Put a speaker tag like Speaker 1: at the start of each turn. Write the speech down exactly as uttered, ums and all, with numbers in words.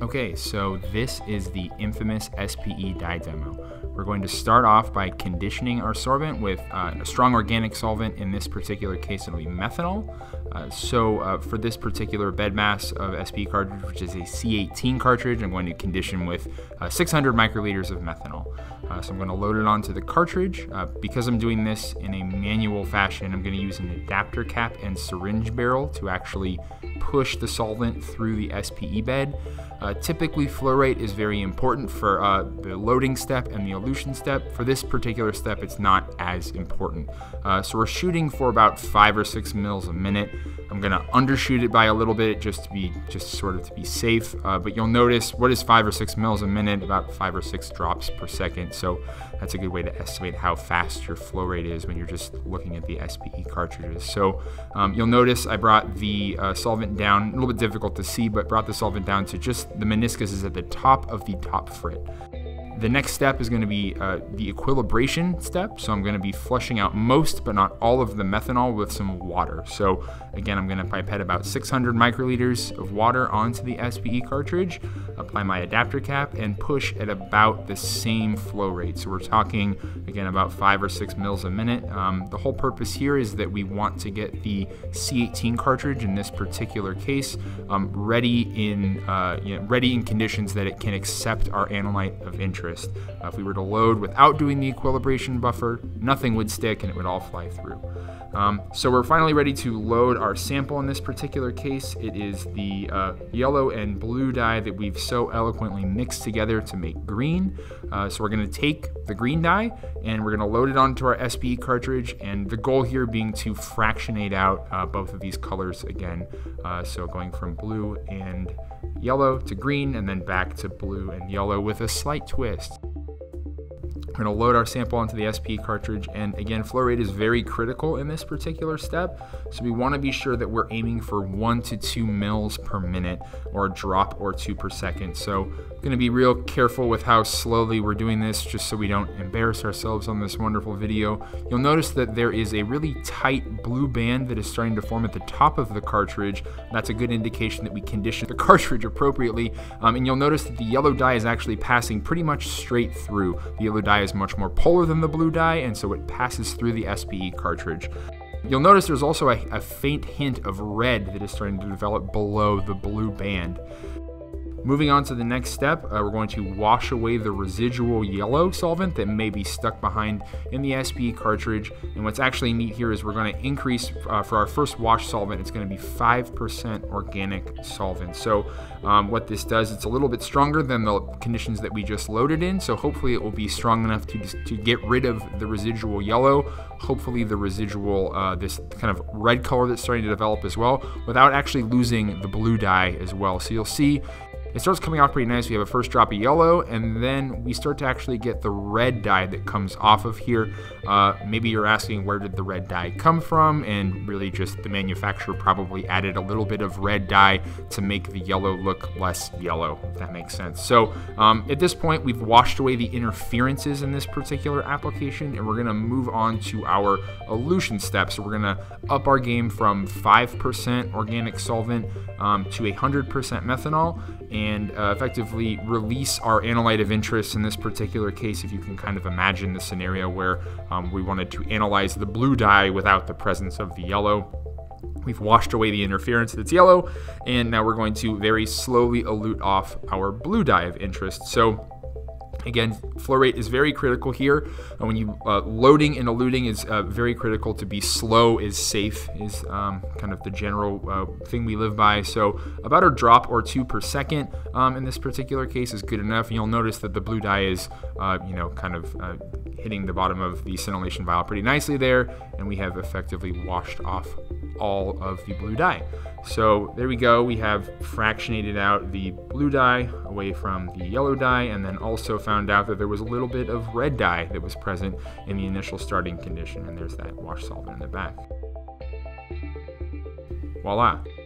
Speaker 1: Okay, so this is the infamous S P E dye demo. We're going to start off by conditioning our sorbent with uh, a strong organic solvent. In this particular case, it'll be methanol. Uh, so uh, for this particular bed mass of S P E cartridge, which is a C eighteen cartridge, I'm going to condition with uh, six hundred microliters of methanol. Uh, so I'm going to load it onto the cartridge. Uh, because I'm doing this in a manual fashion, I'm going to use an adapter cap and syringe barrel to actually push the solvent through the S P E bed. Uh, typically, flow rate is very important for uh, the loading step and the elution step. For this particular step, it's not as important. Uh, so we're shooting for about five or six mils a minute. I'm going to undershoot it by a little bit just to be just sort of to be safe. Uh, but you'll notice, what is five or six mils a minute? About five or six drops per second. So that's a good way to estimate how fast your flow rate is when you're just looking at the S P E cartridges. So um, you'll notice I brought the uh, solvent down, a little bit difficult to see, but brought the solvent down to just the meniscus is at the top of the top frit. The next step is going to be uh, the equilibration step. So I'm going to be flushing out most, but not all of the methanol with some water. So again, I'm going to pipette about six hundred microliters of water onto the S P E cartridge, apply my adapter cap, and push at about the same flow rate. So we're talking, again, about five or six mils a minute. Um, the whole purpose here is that we want to get the C eighteen cartridge, in this particular case, um, ready in uh, you know, ready in conditions that it can accept our analyte of interest. Uh, if we were to load without doing the equilibration buffer, nothing would stick and it would all fly through. Um, so we're finally ready to load our sample. In this particular case, it is the uh, yellow and blue dye that we've so eloquently mixed together to make green. Uh, so we're going to take the green dye and we're going to load it onto our S P E cartridge, and the goal here being to fractionate out uh, both of these colors again. Uh, so going from blue and yellow to green and then back to blue and yellow with a slight twist. We're going to load our sample onto the S P E cartridge, and again, flow rate is very critical in this particular step. So we want to be sure that we're aiming for one to two mils per minute, or a drop or two per second. So I'm going to be real careful with how slowly we're doing this, just so we don't embarrass ourselves on this wonderful video. You'll notice that there is a really tight blue band that is starting to form at the top of the cartridge. That's a good indication that we conditioned the cartridge appropriately. Um, and you'll notice that the yellow dye is actually passing pretty much straight through. The yellow dye is much more polar than the blue dye, and so it passes through the S P E cartridge. You'll notice there's also a, a faint hint of red that is starting to develop below the blue band. Moving on to the next step, uh, we're going to wash away the residual yellow solvent that may be stuck behind in the S P E cartridge. And what's actually neat here is we're going to increase, uh, for our first wash solvent, it's going to be five percent organic solvent. So um, what this does, it's a little bit stronger than the conditions that we just loaded in. So hopefully it will be strong enough to, to get rid of the residual yellow, hopefully the residual, uh, this kind of red color that's starting to develop as well, without actually losing the blue dye as well. So you'll see it starts coming off pretty nice. We have a first drop of yellow, and then we start to actually get the red dye that comes off of here. Uh, maybe you're asking, where did the red dye come from? And really just the manufacturer probably added a little bit of red dye to make the yellow look less yellow, if that makes sense. So um, at this point, we've washed away the interferences in this particular application, and we're gonna move on to our elution step. So we're gonna up our game from five percent organic solvent um, to one hundred percent methanol, and uh, effectively release our analyte of interest. In this particular case, if you can kind of imagine the scenario where um, we wanted to analyze the blue dye without the presence of the yellow. We've washed away the interference that's yellow, and now we're going to very slowly elute off our blue dye of interest. So again, flow rate is very critical here. Uh, when you uh, loading and eluting is uh, very critical. To be slow is safe, is um, kind of the general uh, thing we live by. So about a drop or two per second um, in this particular case is good enough. And you'll notice that the blue dye is, uh, you know, kind of uh, hitting the bottom of the scintillation vial pretty nicely there, and we have effectively washed off all of the blue dye. So there we go. We have fractionated out the blue dye away from the yellow dye, and then also found out that there was a little bit of red dye that was present in the initial starting condition, and there's that wash solvent in the back. Voila.